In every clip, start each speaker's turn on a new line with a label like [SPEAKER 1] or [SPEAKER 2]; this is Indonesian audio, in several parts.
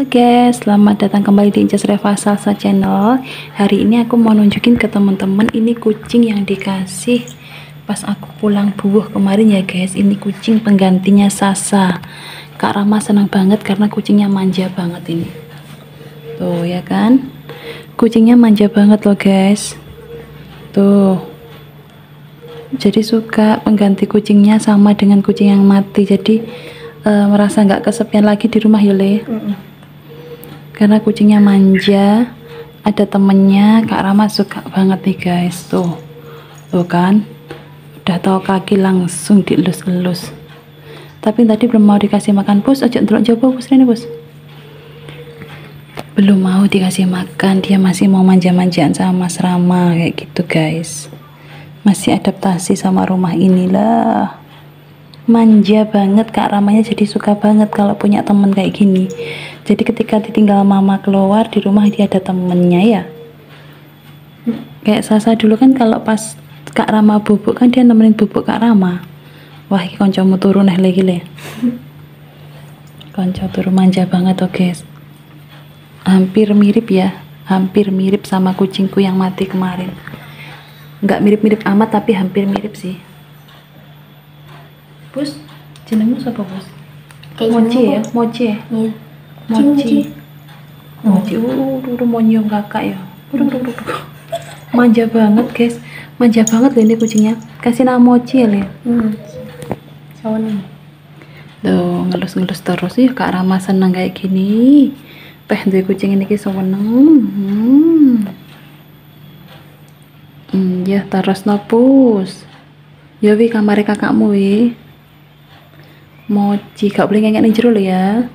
[SPEAKER 1] Halo guys, selamat datang kembali di Incas Reva Salsa Channel. Hari ini aku mau nunjukin ke teman-teman ini kucing yang dikasih pas aku pulang buah kemarin ya guys. Ini kucing penggantinya Sasa. Kak Rama senang banget karena kucingnya manja banget ini. Tuh ya kan, kucingnya manja banget loh guys. Tuh, jadi suka pengganti kucingnya sama dengan kucing yang mati. Jadi merasa nggak kesepian lagi di rumah Yole. Karena kucingnya manja, ada temennya. Kak Rama suka banget nih guys. Tuh kan, udah tahu kaki langsung dielus-elus. Tapi tadi belum mau dikasih makan. Pus, ojo ndelok coba pus ini pus. Belum mau dikasih makan, dia masih mau manja-manjaan sama Mas Rama kayak gitu guys. Masih adaptasi sama rumah inilah. Manja banget Kak Ramanya, jadi suka banget kalau punya temen kayak gini. Jadi ketika ditinggal mama keluar, di rumah dia ada temennya ya. Kayak Sasa dulu kan kalau pas Kak Rama bubuk kan dia nemenin bubuk Kak Rama. Wah, ini koncomu turun lagi le. Konco turun manja banget tuh guys. Hampir mirip ya, hampir mirip sama kucingku yang mati kemarin. Nggak mirip-mirip amat tapi hampir mirip sih. Bus, jenengmu siapa bus? Mochi ya, Mochi ya?
[SPEAKER 2] Iya.
[SPEAKER 1] Mochi. Mochi, mau nyium kakak ya. Manja banget guys, manja banget loh ini kucingnya. Kasih nama Mochi ya le.
[SPEAKER 2] Sawanang.
[SPEAKER 1] Tuh, ngelus-ngelus terus ya Kak Rama seneng kayak gini. Duwe kucing ini seneng. Ya terus nopus. Ya wi kamar kakakmu wi. Mochi, gak boleh ngengek nih jero lo ya.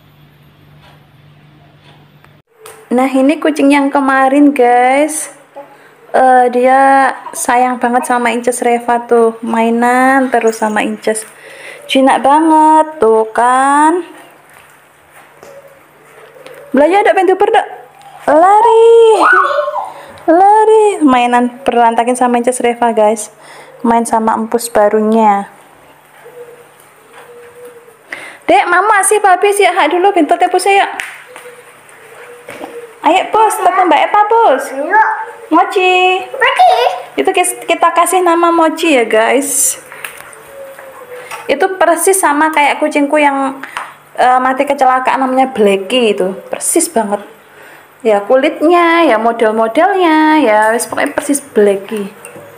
[SPEAKER 1] Nah ini kucing yang kemarin guys, dia sayang banget sama Incas Reva tuh, mainan terus sama Incas, jinak banget tuh kan. Belajar ada pintu perda, lari, mainan berantakin sama Incas Reva guys, main sama empus barunya. Dek, mama sih papi sih hak dulu pintu tepus ya. Ayo pus, telepon Mbak Eva pus. Mochi. Itu kita kasih nama Mochi ya guys. Itu persis sama kayak kucingku yang mati kecelakaan namanya Blacky itu. Persis banget. Ya kulitnya, ya model-modelnya, ya wis pokoknya persis Blacky.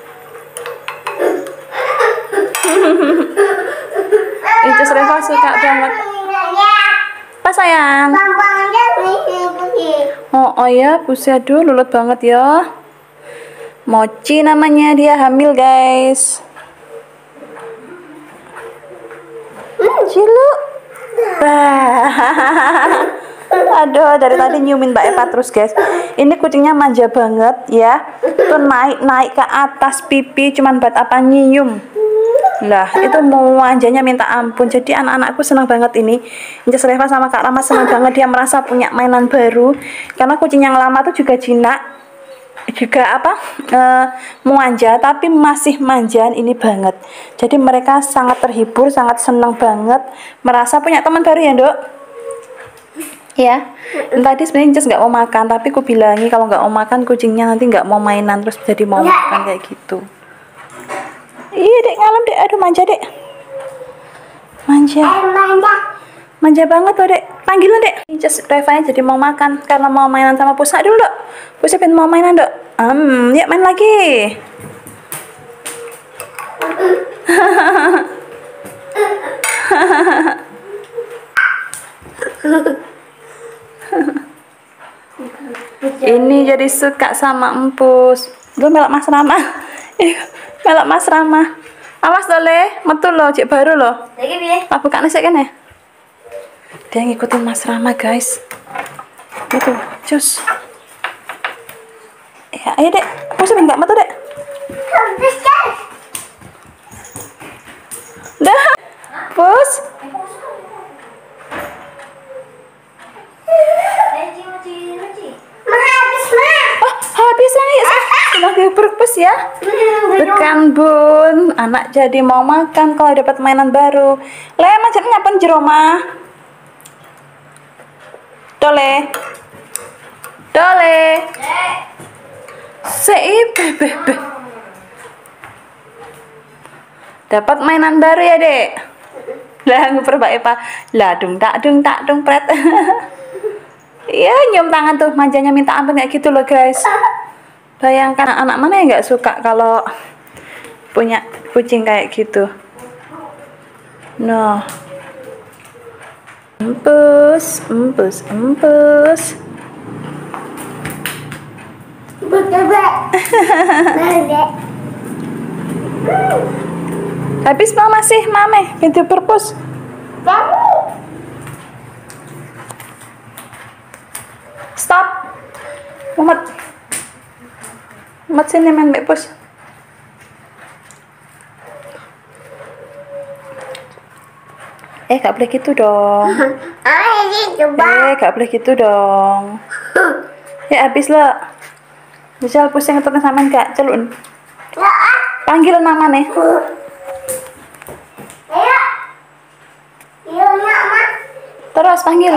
[SPEAKER 1] Incas Reva suka banget. Apa sayang? Oh ya, Pusado lulut banget ya. Mochi namanya, dia hamil guys. Cilu. Aduh, dari tadi nyiumin Mbak Eva terus guys. Ini kucingnya manja banget ya. Tuh naik ke atas pipi cuman buat apa, nyium. Lah itu mau manjanya minta ampun. Jadi anak-anakku senang banget ini. Incas Reva sama Kak Rama senang banget, dia merasa punya mainan baru. Karena kucing yang lama tuh juga jinak, juga manja, tapi masih manjaan ini banget. Jadi mereka sangat terhibur, sangat senang banget, merasa punya teman baru ya Dok. Ya, tadi sebenarnya Incas nggak mau makan, tapi aku bilangi kalau nggak mau makan kucingnya nanti nggak mau mainan terus jadi mau makan kayak gitu. Iya dek, ngalem dek, aduh manja dek, manja banget tuh dek, panggilan dek. Incas Revanya jadi mau makan karena mau mainan sama Pusa dulu Dok. Pusa pengen mau mainan Dok. Yuk main lagi. Ini jadi suka sama empus. Gue melak Mas Rama. Melak Mas Rama. Awas dole, metu lo, cek baru lo. Apa buka nasi kan ya? Dia ngikutin Mas Rama guys. Itu, cus. Ya, ayo dek, pus nggak metu dek. Dah, pus. Habis ya, sudah berpus ya. Bukan bun, anak jadi mau makan kalau dapat mainan baru. Le, macamnya apa jeroma? Dole. Dole. Be. Dapat mainan baru ya, Dek? Lah, nguper Mbak Eva. Lah, dung tak pret. Iya, nyium tangan tuh, manjanya minta ampun kayak gitu loh, guys. Bayangkan anak mana yang nggak suka kalau punya kucing kayak gitu. Nah. Empus. Habis mama sih, mame, pintu perpus. Stop. Mumet sini main pus. Gak boleh gitu dong. Gak boleh gitu dong. Ya habis lah. Bisa pusing atau sama gak celun. Panggil nama nih. Terus panggil.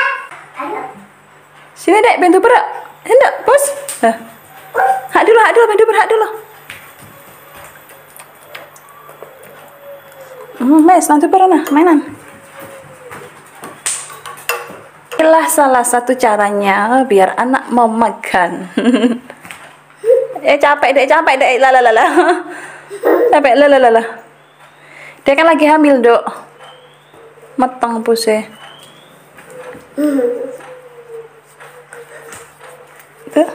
[SPEAKER 1] Sini Dek, bantu berak. Hendak, pus. Hak dulu, bantu berak dulu. Mes, bantu berak nah, mainan. Inilah salah satu caranya biar anak mau makan. Capek dek, lala. Capek, lala. Dia kan lagi hamil, Dok. Meteng puse. Tuh.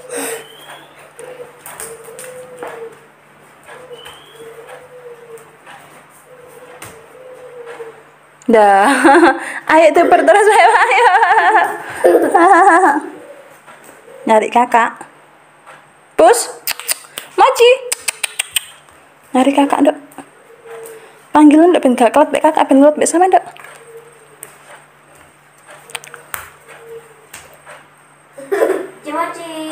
[SPEAKER 1] Dah. Ayo tuh terus ayo. Nyari kakak. Pus. Mochi. Nyari kakak, Dok. Panggilan Dok ben gak kelat bek kakak ben nurut bek sama, Dok.
[SPEAKER 2] Mochi.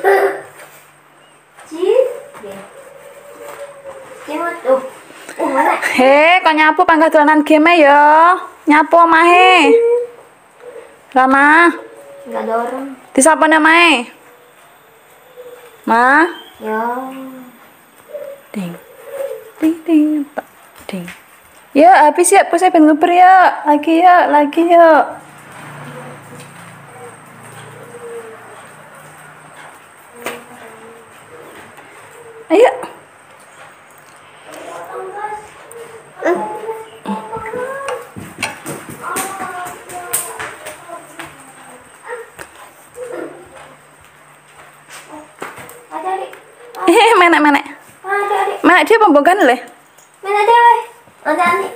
[SPEAKER 1] Kok nyapu panggah dolanan game ya? Nyapu omahe. Rama.
[SPEAKER 2] Enggak ada orang.
[SPEAKER 1] Disapa namae? Ma?
[SPEAKER 2] Ya.
[SPEAKER 1] Ding. Tak. Ding. Ya, habis ya, pusai ben nguber ya. Lagi ya. Ayo. Menek. Menek dia pembogan leh.
[SPEAKER 2] Mana dewe? Ada.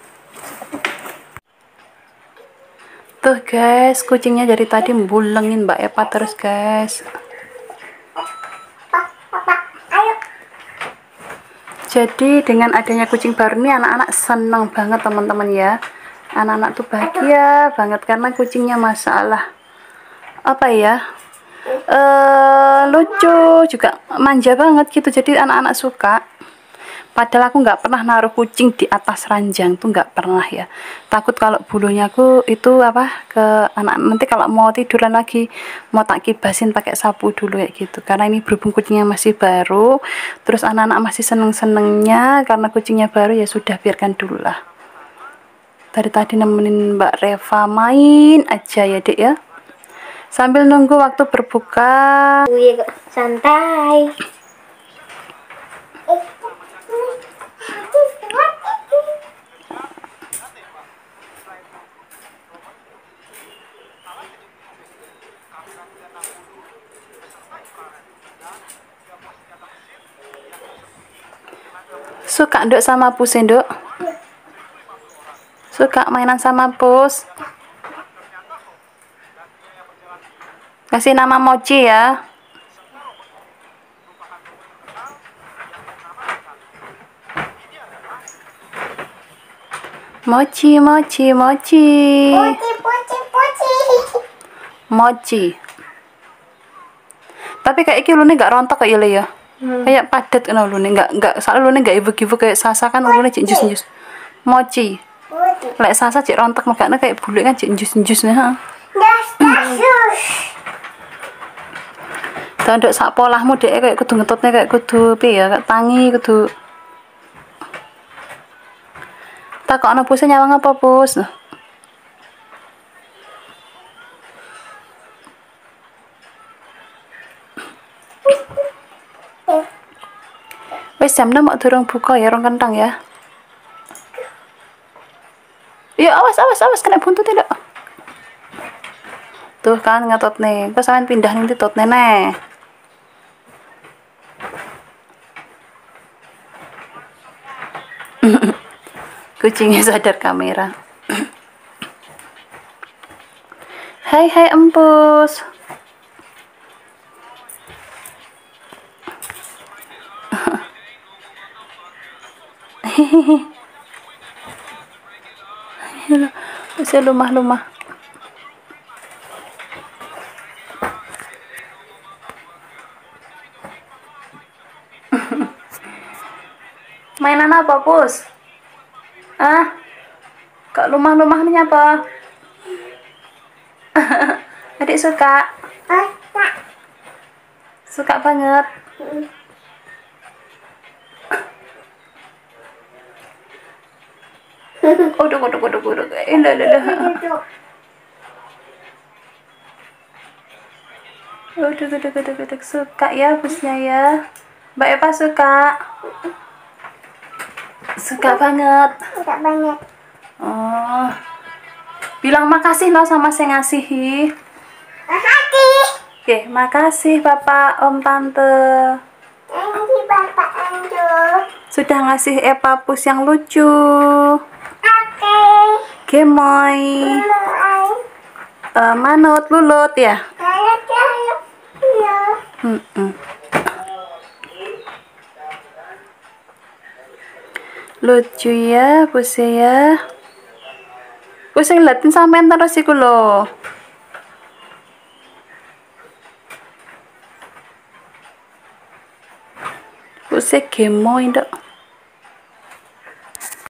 [SPEAKER 1] Tuh guys, kucingnya dari tadi bulengin Mbak Eva terus guys. Jadi dengan adanya kucing baru ini anak-anak senang banget teman-teman ya. Anak-anak tuh bahagia banget karena kucingnya masalah apa ya, lucu juga, manja banget gitu. Jadi anak-anak suka. Padahal aku nggak pernah naruh kucing di atas ranjang tuh, nggak pernah ya. Takut kalau bulunya aku itu apa ke anak, nanti kalau mau tiduran lagi mau tak kibasin pakai sapu dulu ya gitu. Karena ini berhubung kucingnya masih baru, terus anak-anak masih seneng-senengnya karena kucingnya baru, ya sudah biarkan dulu lah. Dari tadi nemenin Mbak Reva main aja ya Dek ya. Sambil nunggu waktu berbuka.
[SPEAKER 2] Santai.
[SPEAKER 1] Suka Dok sama Pus Dok? Suka mainan sama Pus? Kasih nama Mochi ya. Mochi. Tapi kayak iki ulune gak rontok kayak ya. Kayak padat kan ulune, enggak soalnya ulune enggak ibu-ibu kayak Sasa kan ulune cek njus-njus. Mochi. Lek Sasa cek rontok makanya kayak bulu kan cek njus-njus nah. Tanduk sak polahmu dek kayak kudu ngetutnya kayak kudu piye ya, kayak tangi kudu. Takokno puse nyawang apa, Pus? Wis jam 6 kok durung buka ya, rong kentang ya. Ya awas kena buntut tidak. Tuh kan ngetot nih. Kok sampean pindah ning titot nene. Kucingnya sadar kamera. Hai empus. Masih lumah-lumah. Mainan apa, Pus? Ah? Kok lumah-lumah nih apa? Adik suka? Suka banget. Udah. Udah. Suka ya Pusnya ya. Mbak Eva suka? Suka banget. Oh. Bilang makasih no sama saya ngasihi.
[SPEAKER 2] Makasih.
[SPEAKER 1] Oke, makasih Bapak, Om, Tante.
[SPEAKER 2] Makasih Bapak Anjo.
[SPEAKER 1] Sudah ngasih Eva Pus yang lucu.
[SPEAKER 2] Oke.
[SPEAKER 1] Gemoy. Manut, lulut ya.
[SPEAKER 2] Iya.
[SPEAKER 1] Lucu ya, Pus ya. Pus ngeliatin sampean terus iku lho. Pus gemoy ndok.